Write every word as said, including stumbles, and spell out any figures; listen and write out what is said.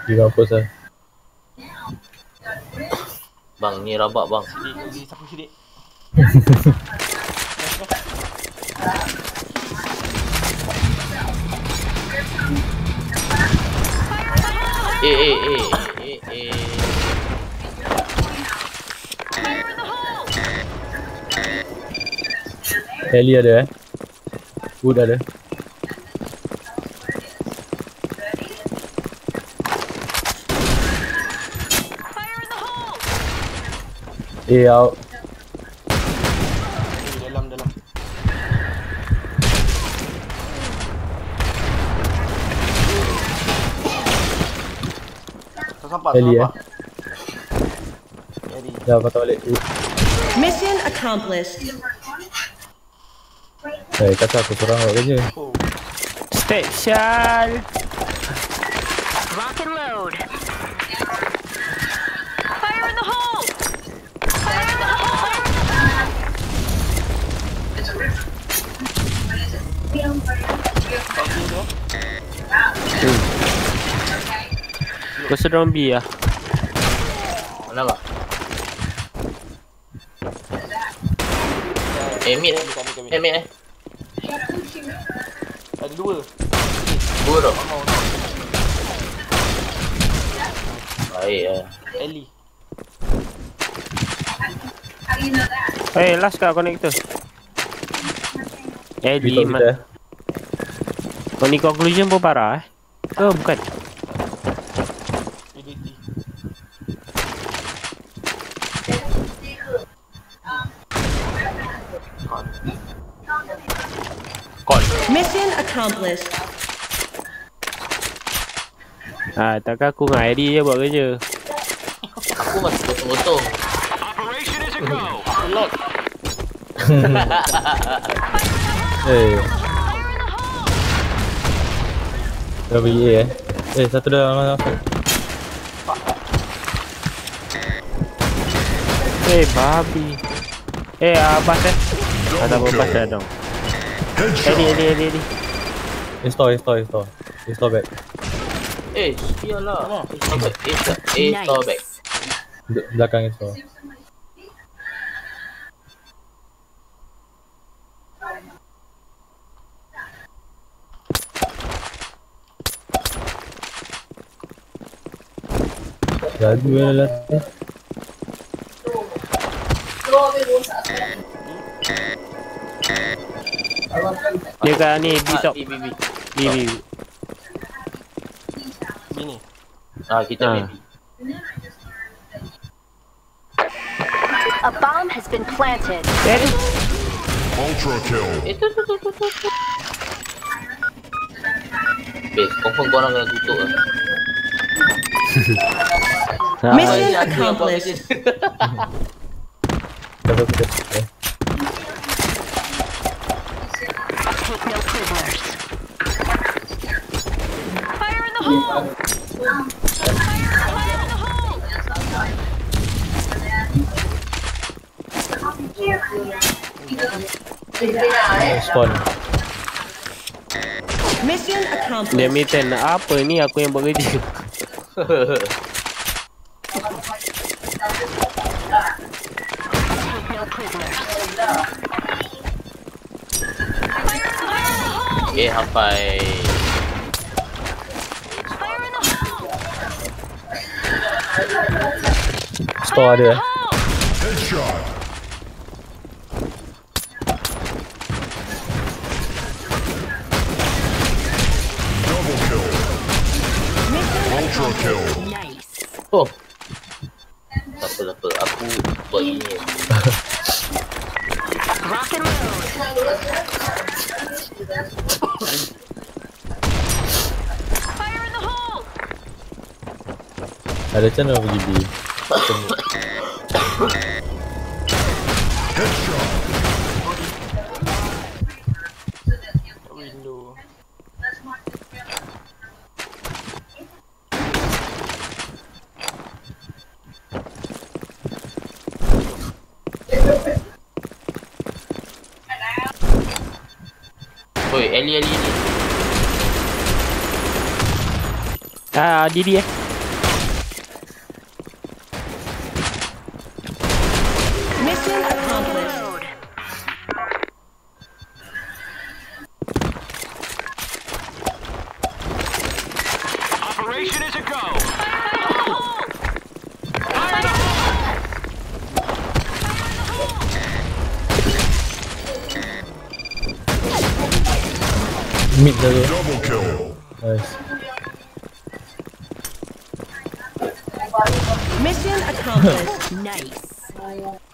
Di mampus lah. Bang, ni rabak bang. Sidik, sidik, siapa sidik? Eh, eh, eh, eh, eh. Heli ada eh. Wood ada. Eh, out. Dalam, dalam. Tersampak, Heli eh. Heli. Dah patah balik. Mission accomplished. Eh, kata aku kurang awak kerja. Oh. Special. Rock and load. Fire in the hole. Fire in the hole. Kau sedang B lah. Mana bang? Eh, mid eh. Kami, kami. Eh, mid eh. Ada dua. Dua tau. Baik lah. Ellie. Eh, last kat connector. Eh, di Kita kita. Kau ni conclusion pun parah eh. Ke bukan? A D T. Call. Mission accomplished. Ah, takkan aku dengan I D je buat kerja. Aku masih kosong-kosong. Operation is a go. Lag. Eh. Dah pergi A eh. Eh, satu dah masuk. Eh, babi. Eh, Abbas eh. Ada Abbas dah dong. Eh, di, di, di, di. Install, install, install. Install back. Eh, sialah. Eh, stop back. Eh, stop- eh, stop back. Duduk belakang install. Lagu yang lah. Dia kat ni, B top. B, B, B. B, B. Sini. Ah, kita Ah. B, B. A bomb has been planted. Eh, di. Ultra kill. Eh, tu, tu, tu, tu, tu, tu. Base, confirm korang kena tutup lah. Ah, Mission Ni aku yang buat accomplished. kerja. Kata kita. Eh. Take no prisoners. Fire in the hole. Fire, fire in the hole. Spawn. Mission Dia accomplished. minta apa ni aku yang buat kerja. Take no prisoners. Eh, hafai. Fire in the hole. Store ada eh. Headshot. Double kill. Ultra kill. Nice. Oh. Tak apa, tak apa. Aku buat gini. Rock and load. Fire in the hole. Ada channel pergi B. Headshot. Window. Oi, Ellie, Ellie, Ellie. Ah, Didi eh. Mid satu. Double kill. Nice. Mission accomplished. Nice.